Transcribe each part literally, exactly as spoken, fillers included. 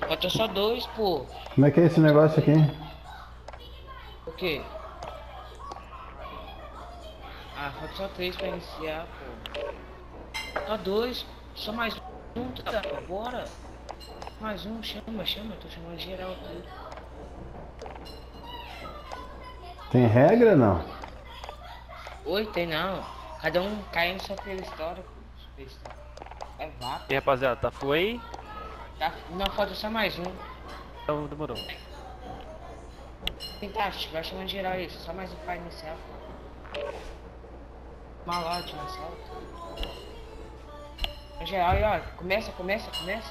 Falta só dois, pô. Como é que é esse negócio aqui? O quê? Ah, falta só três pra iniciar, pô. Só dois. Só mais um, tá? Pô, bora. Mais um, chama, chama. Eu tô chamando geral aqui. Tem regra não? Oi, tem não. Cada um cai no sua história, pô. Sua história. É vapo. E aí, rapaziada, tá full aí? Tá? Não, falta só mais um. Então demorou. Tentar, vai chamando geral aí. Só mais um pra iniciar, pô. Malote na sala. Geral aí, ó. Começa, começa, começa.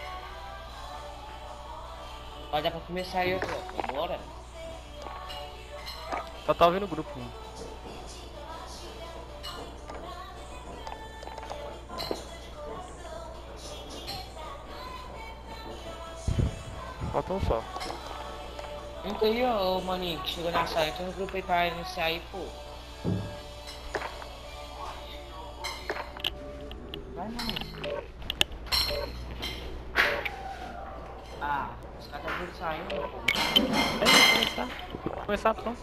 Ó, dá pra começar aí, ó. Bora. Só tá ouvindo o grupo. Hein? Falta um só. Entra aí, ó, maninho, que chegou na sala. Entra no grupo aí pra iniciar aí, pô. Vai, mano. Ah, os caras tá tudo saindo, pô. É, vamos começar. Vamos começar, pronto.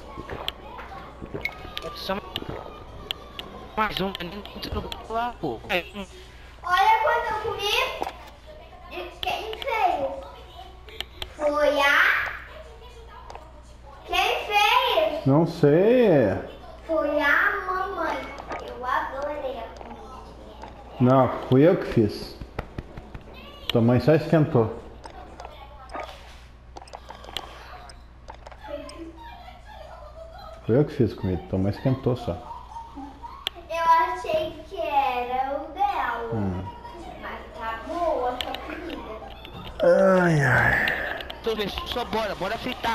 É só mais um, maninho. Entra no grupo lá, pô. É, um. Olha quanto eu comi. De quem fez? Foi a... Quem fez? Não sei. Foi a mamãe. Eu adorei a comida. Não, fui eu que fiz. Tua mãe só esquentou. Fui eu que fiz comida, tua mãe esquentou só. Eu achei que era o dela. Hum. Mas tá boa a sua comida. Ai, ai. Tô vendo, só bora, bora fritar.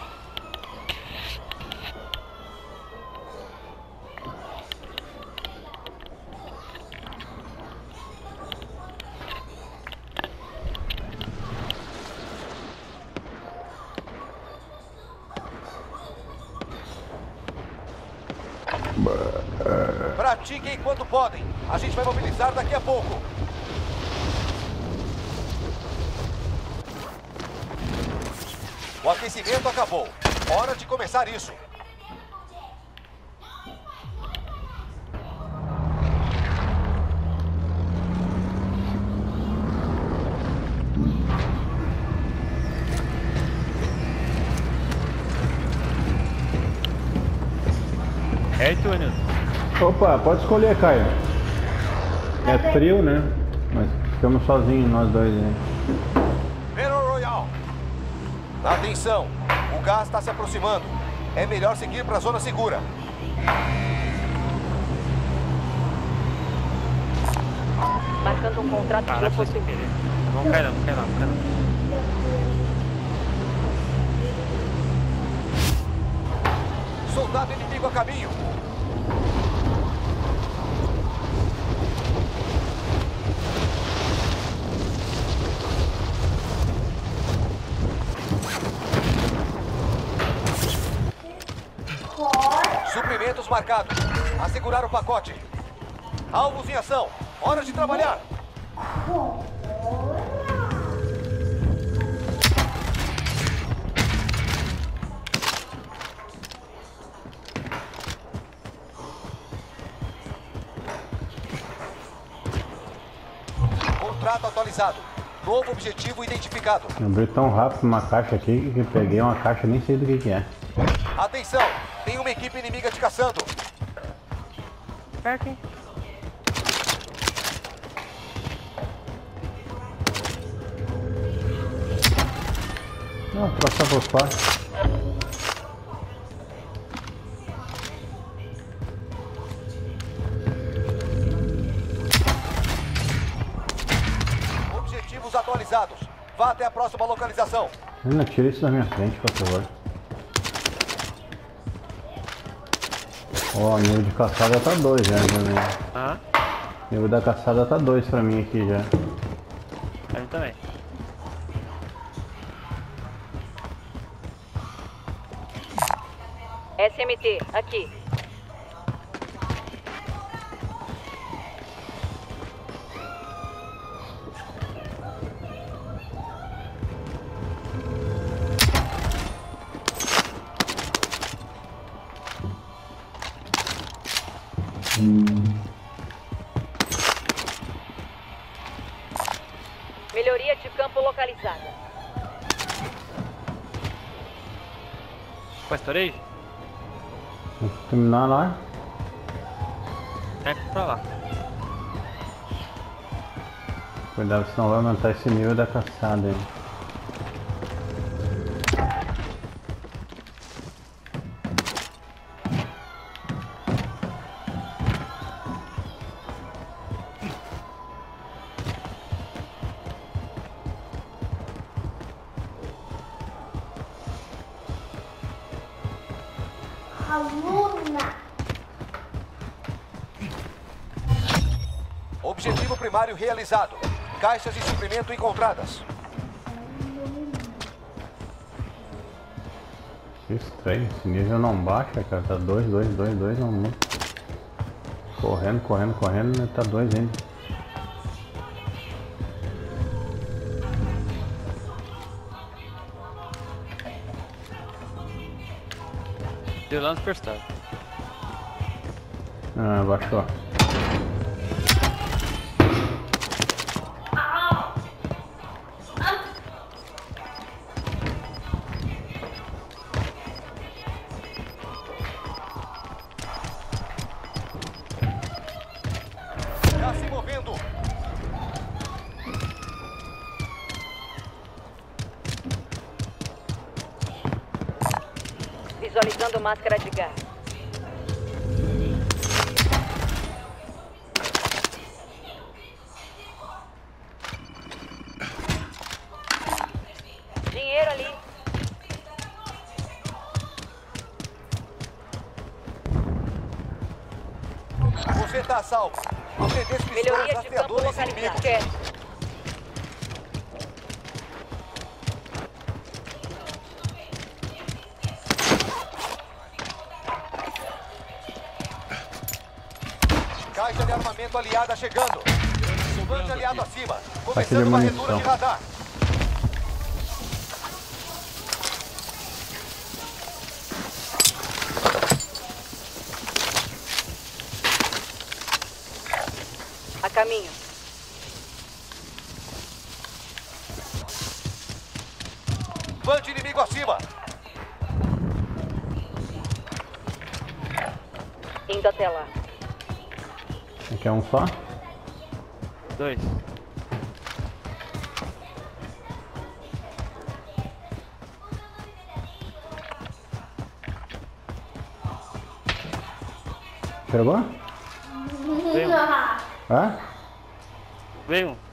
Pratiquem enquanto podem. A gente vai mobilizar daqui a pouco. O aquecimento acabou. Hora de começar isso. É isso, Anil. Opa, pode escolher, Caio. É trio, né? Mas ficamos sozinhos nós dois aí. Battle Royale. Atenção, o gás está se aproximando. É melhor seguir para a zona segura. Marcando um contrato de Caraca, foi oportunidade. sem querer. Vamos cair lá, vamos cair lá, vamos cair lá. Soldado inimigo a caminho. Suprimentos marcados. Assegurar o pacote. Alvos em ação. Hora de trabalhar. Contrato atualizado. Novo objetivo identificado. Eu abri tão rápido uma caixa aqui que eu peguei uma caixa e nem sei do que que é. Atenção, tem uma equipe inimiga te caçando. Perto, hein? Não, troca fosfato. Objetivos atualizados. Vá até a próxima localização. Não, tira isso da minha frente, por favor. Ó, o nível de caçada tá dois já, né? Ah, O nível da caçada tá dois pra mim aqui já. pra mim também. S M T, aqui. campo localizada. Pô, estourei? Vamos terminar lá. É pra lá. Cuidado, senão vai aumentar esse nível da caçada aí. Aluna. Objetivo primário realizado. Caixas de suprimento encontradas. Que estranho, esse nível não baixa, cara. Tá dois, dois, dois, dois, não muito. Correndo, correndo, correndo, né? Tá dois ainda. Deu lá no Superstar. Ah, baixou. Já se movendo. Visualizando máscara de gás. Dinheiro ali. Você tá a salvo. Você despistou os Melhoria de campo rastreadores localizada. inimigos. Quer. Caixa de armamento aliada chegando. Bande aliado acima. Caixa de Começando varredura munição. de radar. A caminho. Bande inimigo acima. Indo até lá. Aqui é um só? Dois. Pegou? Veio. Hã? Veio um.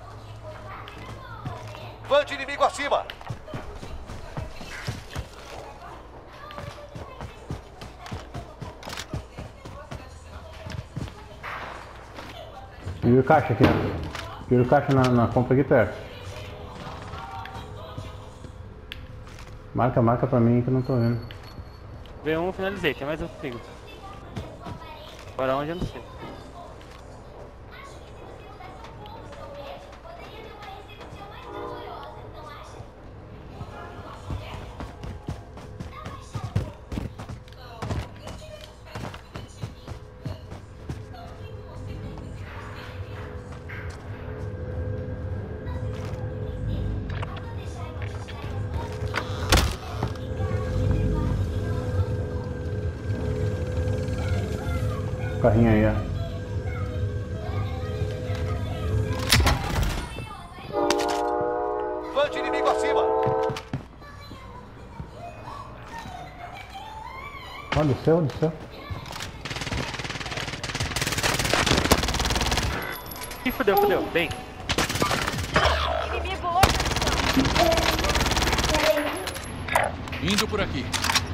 Bande inimigo acima. E o caixa aqui, ó. E o caixa na, na compra aqui perto. Marca, marca pra mim que eu não tô vendo. Veio um, finalizei. Tem mais um comigo. Agora onde eu não sei. Carrinho aí, ó. Bande inimigo acima. Ó, desceu, desceu. Ih, fudeu, fudeu. Bem. Inimigo localizado. Indo por aqui.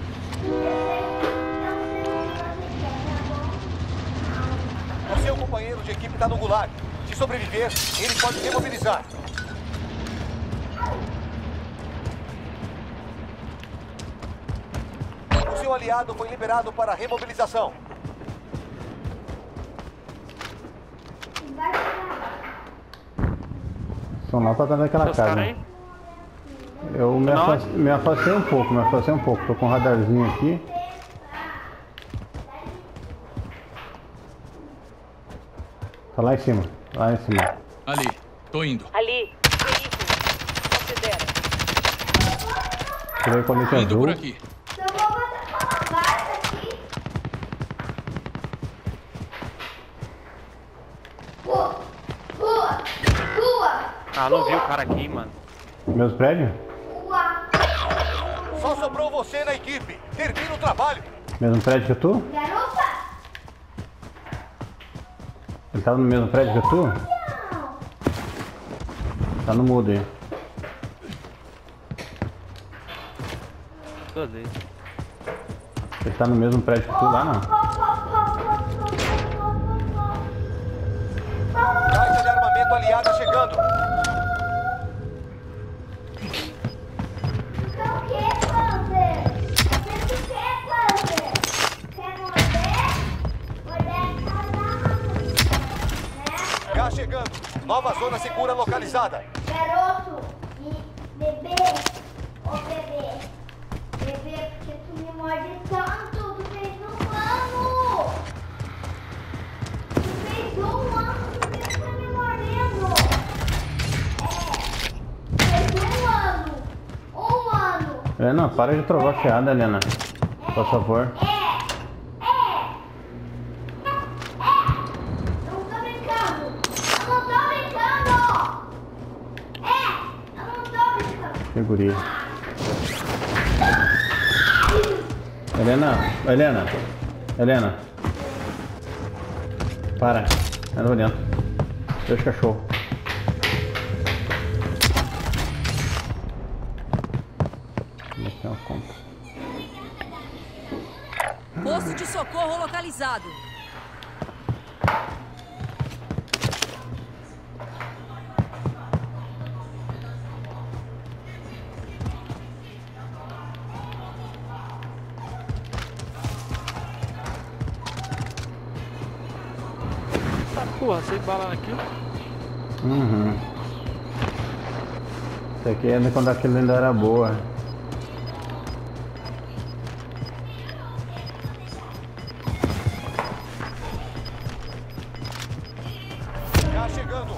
O seu companheiro de equipe tá no gulag. Se sobreviver, ele pode remobilizar. O seu aliado foi liberado para remobilização. São lá pra trás daquela Seus caras casa. aí? Eu me, Tá na afastei, me afastei um pouco, me afastei um pouco. Tô com um radarzinho aqui. Tá lá em cima, lá em cima. Ali. Tô indo. Ali. Veículo. tirei colete Indo azul. por aqui. Eu vou botar uma barca aqui. Rua, rua, rua, Ah, não vi o cara aqui, mano. Meus prédios? rua. Só sobrou você na equipe. Termina o trabalho. Mesmo prédio que tu? Garupa? Ele tava no mesmo prédio que tu? Não. Tá no mudo aí. Duas vezes. Ele tá no mesmo prédio que tu lá, não? Caixa de armamento aliada chegando. Então o que, Panzer? Você o que, Panzer? Quer morder? Morder é casado, né? Gás chegando. Nova zona segura localizada. Garoto e bebê, ô bebê, bebê, porque tu me morde tanto, tu fez um ano, tu fez um ano, tu que tá me mordendo, é, fez um ano, um ano, Helena, para de trovar fiada, Helena. Por favor. é, é, é, eu não tô brincando, eu não tô brincando, é, eu não tô brincando. Figurinha. Helena, Helena, Helena. Para. Entra pra dentro. Deixa o cachorro. Aqui é uma conta. Posto de socorro localizado. Tá, porra, sem bala aqui. Uhum. Isso aqui é quando aquilo ainda era boa. Gás chegando.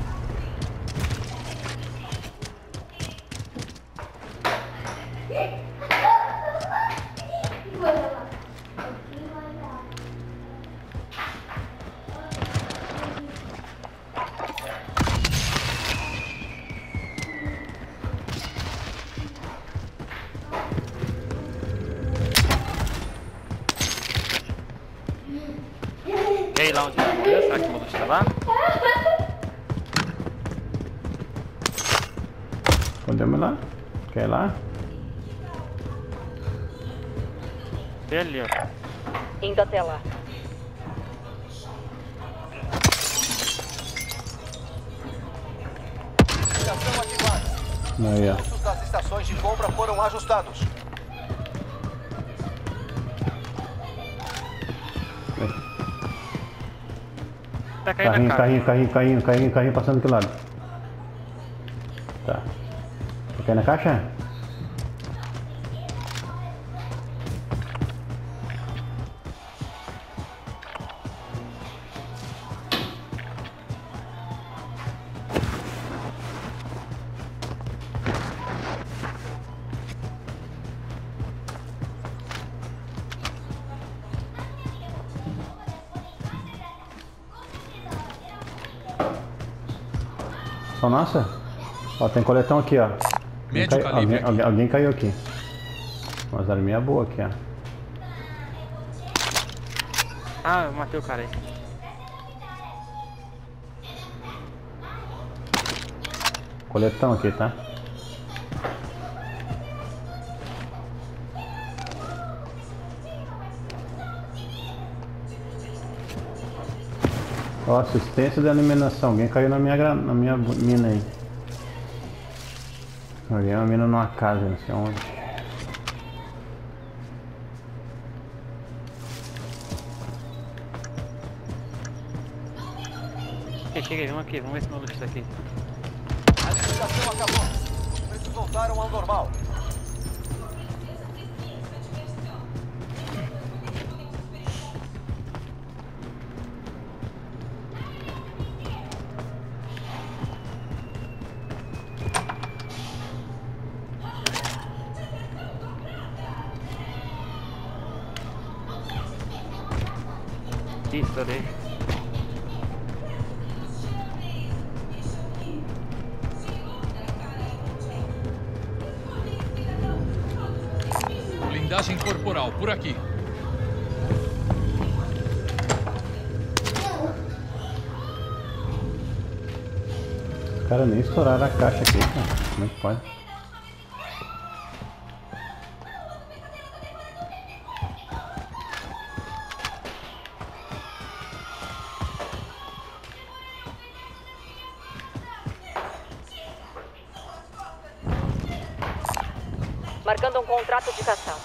E aí, lá onde ele morreu? Será que o maluco tá lá? Podemos ir lá? Quer ir lá? Vê ali, ó. Indo até lá. Estação ativada. Aí, ó. Os custos das estações de compra foram ajustados. Tá caindo Carrinho, na cara. carrinho, carrinho, carrinho, carrinho, carrinho passando do que lado? Tá. Tá caindo na caixa? Só nossa? Ó, tem coletão aqui, ó. Alguém Médio cai- calibre alguém, aqui. alguém, alguém caiu aqui. Umas arminhas boas aqui, ó. Ah, eu matei o cara aí. Coletão aqui, tá? Ó, assistência de eliminação. Alguém caiu na minha, gra- na minha bu- mina aí. Alguém é uma mina numa casa, não sei onde. Chega, chega aí, vamos aqui, vamos ver se o maluco tá aqui. A licitação acabou. Os preços voltaram ao normal. Ih, estourei. Blindagem corporal, por aqui. Os caras nem estouraram a caixa aqui, cara. Como é que pode? Marcando um contrato de caçada.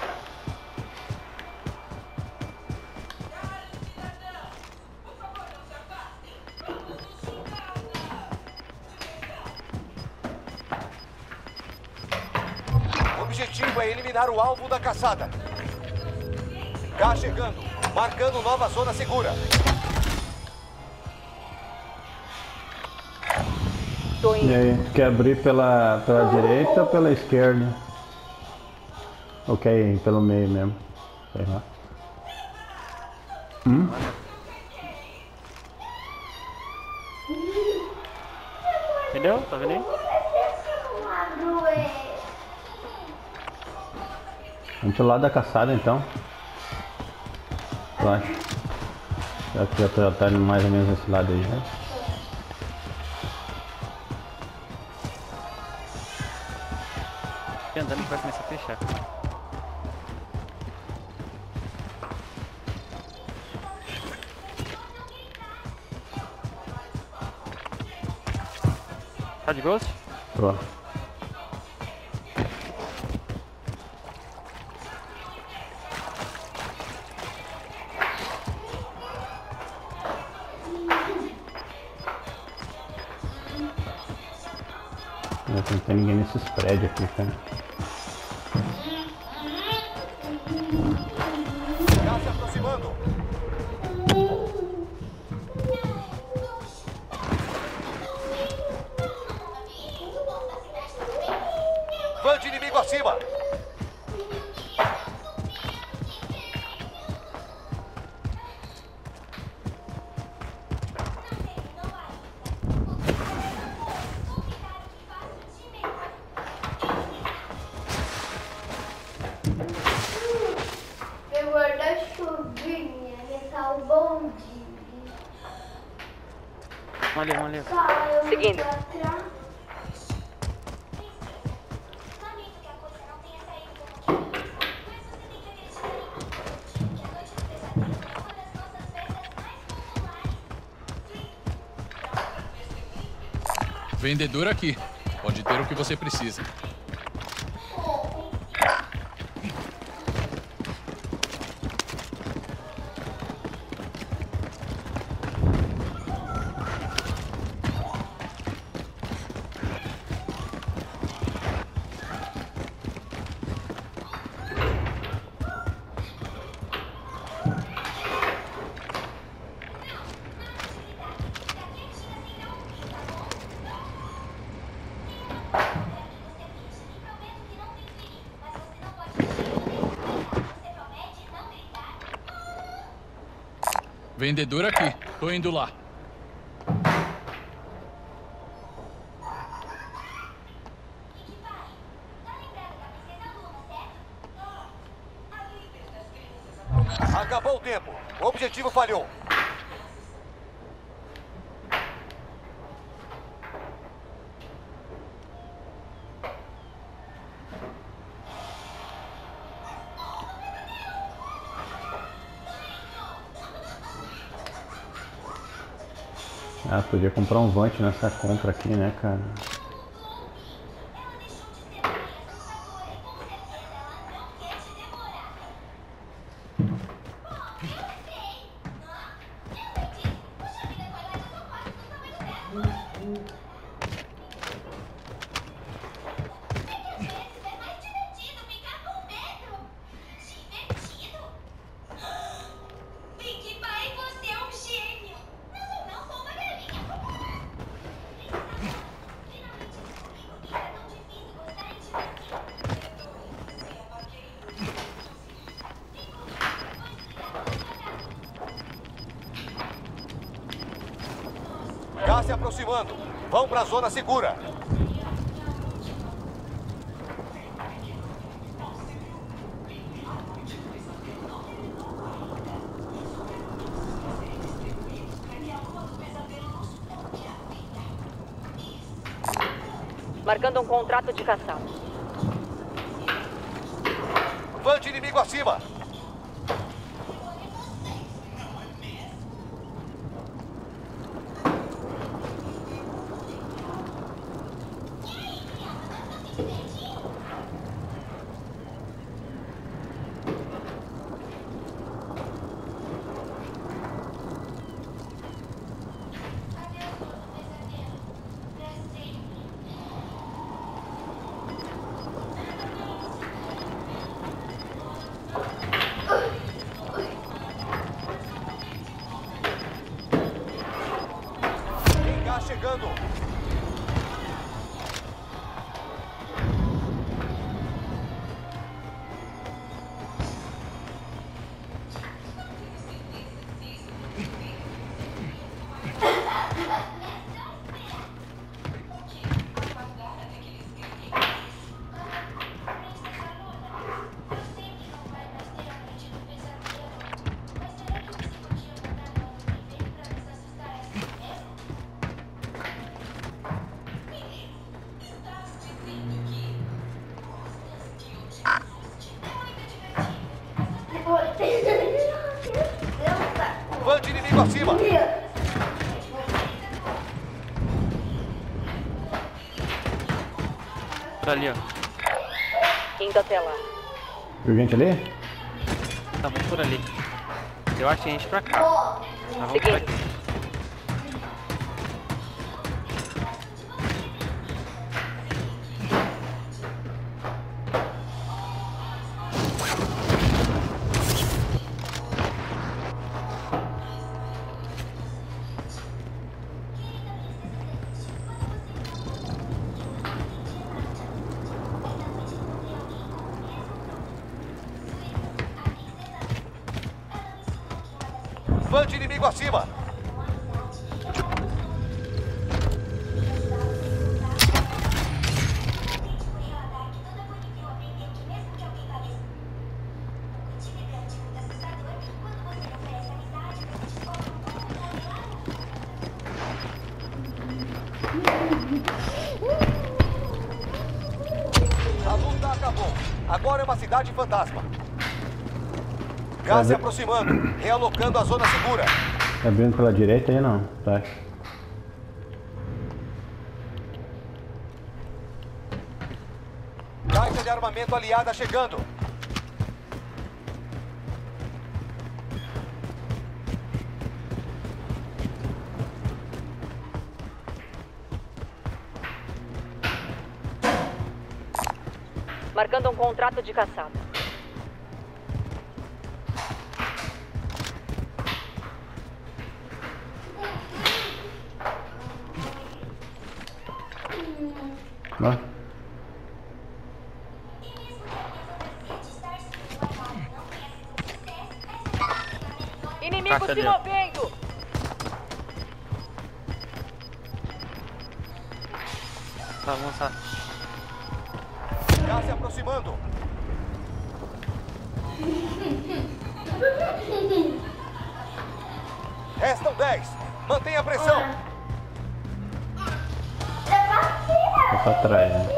O objetivo é eliminar o alvo da caçada. Cá chegando, marcando nova zona segura. Tô E indo. aí, tu quer abrir pela, pela direita ou pela esquerda? Ou quer ir pelo meio mesmo? Sei lá. Hum? Entendeu? Tá vendo aí? Vamos pelo lado da caçada então. Eu acho. Já que já tá, já tá indo mais ou menos nesse lado aí, né? Fica andando que vai começar a fechar. Tá de ghost? Tô. Não tem ninguém nesses prédios aqui, cara. Cá se aproximando. Van de inimigo acima. Meu guarda-chuvinha, nessa o bonde. Vamos ali, vamos ali. Saiu Seguindo. atrás. Vendedor aqui. Pode ter o que você precisa. Vendedor aqui. Tô indo lá. Acabou o tempo. O objetivo falhou. Ah, podia comprar um Vant nessa compra aqui, né, cara? aproximando. Vão para a zona segura. Marcando um contrato de caçada. Van de inimigo acima. Chegando. Van de inimigo acima. Tá ali, ó. Indo até lá. Viu gente ali? Tá, vamos por ali. Eu acho que a gente pra cá. Nós vamos por aqui. Van de inimigo acima. A luta acabou. Agora é uma cidade fantasma. Gás se aproximando, realocando a zona segura. Tá abrindo pela direita aí não? Tá. Caixa de armamento aliada chegando. Marcando um contrato de caçada. Ó. Inimigo Caixa se ali, ó. movendo! Tá, vamos lá. Gás se aproximando. Restam dez. Mantenha a pressão. Tá pra trás, né?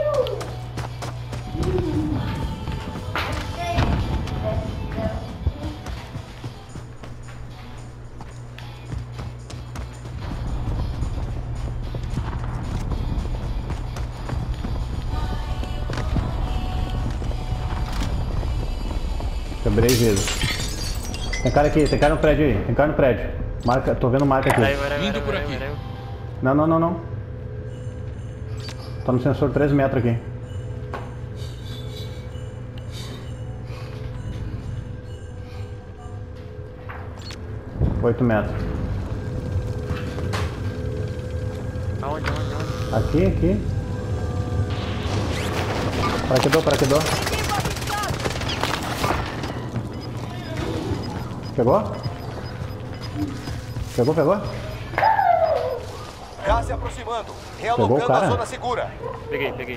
Quebrei vidro. Tem cara aqui, tem cara no prédio aí, tem cara no prédio. Marca, tô vendo marca aqui. Peraí, peraí, Indo peraí, por peraí, aqui. peraí. Não, não, não, não. Tá no sensor três metros aqui. oito metros. Aonde, aonde, aonde? Aqui, aqui. Paraquedou, paraquedou. Pegou? Pegou, pegou? Gás Gás se aproximando. Pegou o Realocando cara? a zona segura. Peguei, peguei.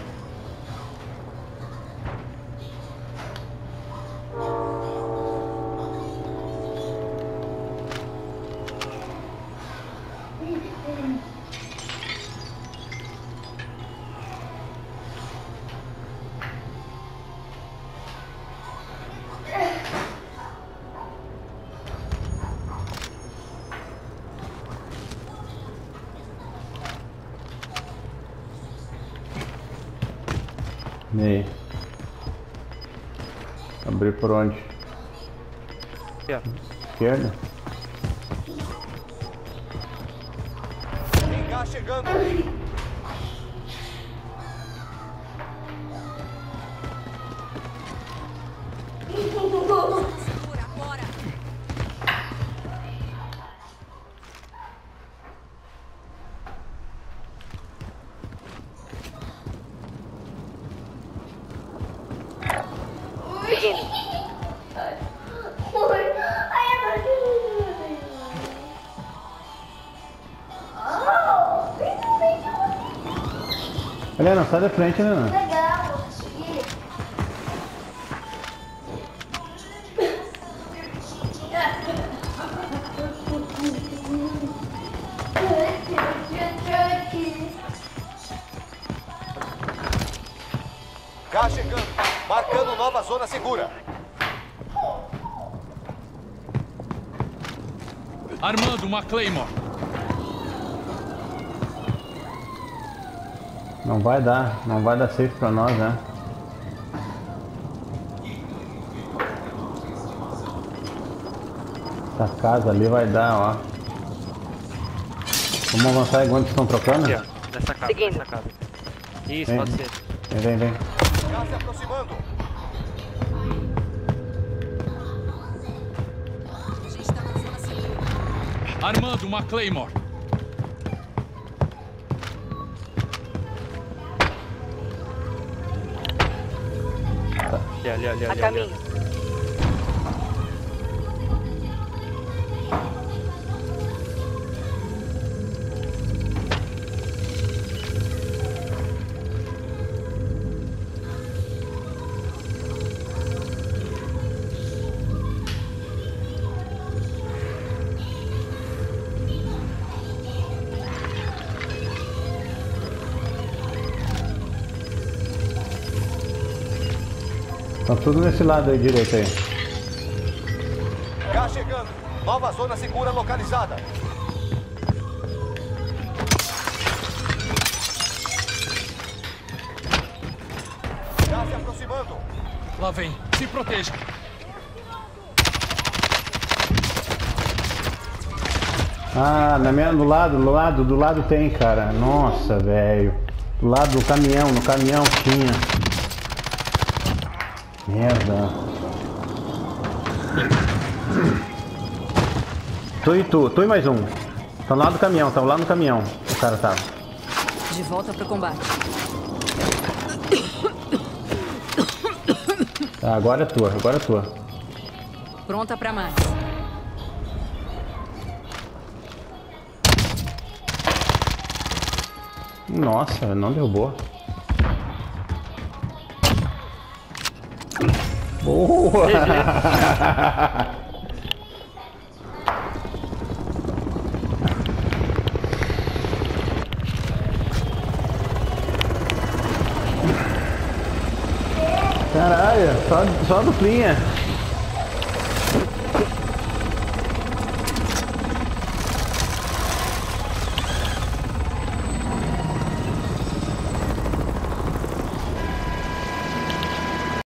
E aí? Abrir por onde? Aqui, ó. Esquerda? Tem gás chegando. Segura agora. Seguindo. Oi. Ai, agora que... Oh, finalmente eu consegui. Helena, sai da frente, Helena. Legal, eu consegui. Gás chegando. Marcando nova zona segura. Armando uma Claymore. Não vai dar, não vai dar safe pra nós, né? Essa casa ali vai dar, ó. Vamos avançar enquanto estão trocando? Aqui, ó. Nessa casa, Seguindo. nessa casa. Isso, Vem. pode ser. Vem, vem, vem. Gás se aproximando. A gente tá na zona segura. Armando uma Claymore. Ali, ali, ali, A ali, ali. caminho. Estão tudo nesse lado aí direito aí. Gás chegando. Nova zona segura localizada. Gás se aproximando. Lá vem. Se proteja. Ah, na minha, do lado, do lado, do lado tem, cara. Nossa, velho. Do lado do caminhão, no caminhão tinha. Merda. Tu e tu, tu e mais um. Tá lá do caminhão, tá lá no caminhão. O cara tava. De volta pro combate. Tá, agora é tua, agora é tua. Pronta pra mais. Nossa, não derrubou. Boa! Caralho, só, só duplinha.